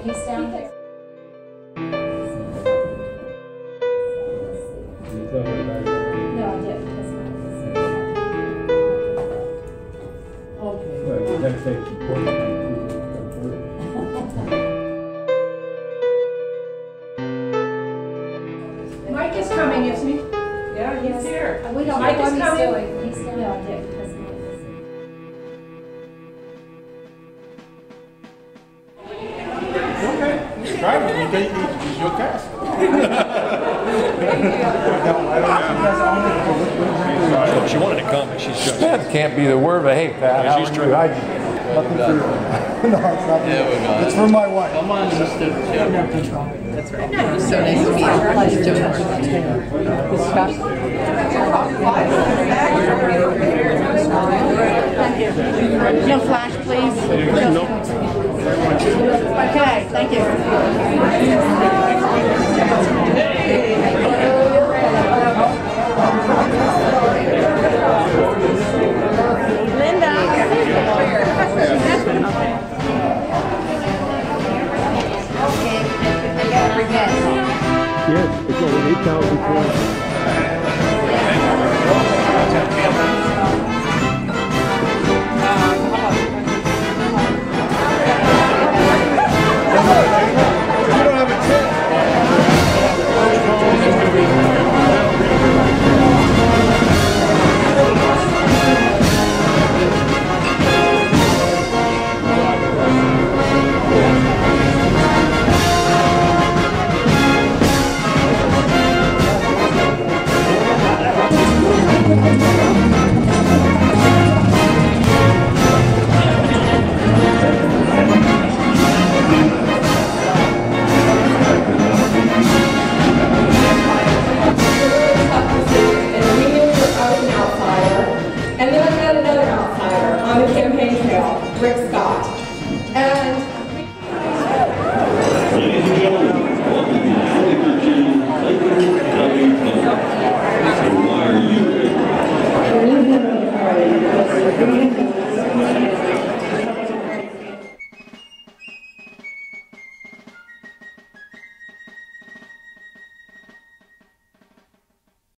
He's down there. No, I didn't. Okay. Well, you gotta take support. Mike is coming, isn't he? Yeah, he's here. We don't know Mike what is he's coming. doing. He's down. No, I didn't. Okay. Try it. It's your task. So she wanted to come, but she's just. That can't be the word, but hey, Pat, how she's are you? How'd you? Nothing for you. No, it's not. There we go. It's for my wife. Come on, Mr. Chairman. That's right. It was so nice to meet you. Pleasure to No flash, please. No. Okay, thank you.